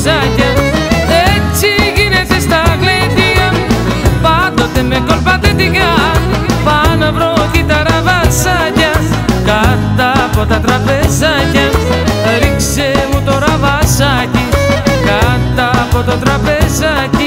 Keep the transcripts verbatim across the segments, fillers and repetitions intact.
τραπεζάκια. Έτσι γίνεται στα γλέντια, πάντοτε με κόλπα τεντικά. Πάω να βρω κύτταρα βασάκια κάτω από τα τραπεζάκια. Ρίξε μου τώρα βασάκι κάτω από το τραπεζάκι.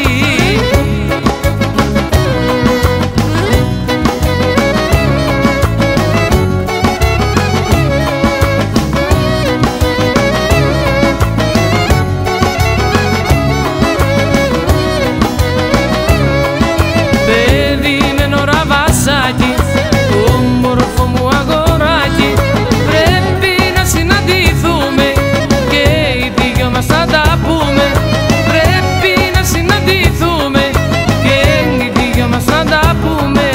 Περιμένω ρε βασάκι, όμορφο μου αγοράκι. Πρέπει να συναντηθούμε και οι δυο μας θα τα πούμε. Πρέπει να συναντηθούμε και οι δυο μας θα τα πούμε.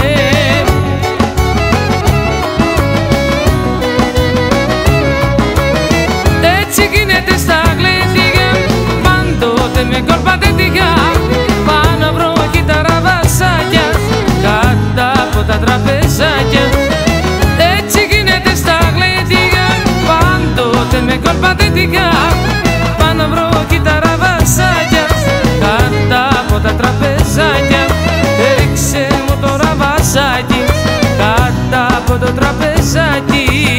Έτσι γίνεται στα γλέντια, πάντοτε με κόλπα τεντικά. Πάω να βρω κύτταρα βασάκια κάτω από τα τραπεζάκια. Έτσι γίνεται στα γλέντια, πάντοτε με κόλπα τεντικά. Πάω να βρω κύτταρα βασάκια κάτω από τα τραπεζάκια. Ρίξε μου τώρα βασάκι κάτω από το τραπεζάκι.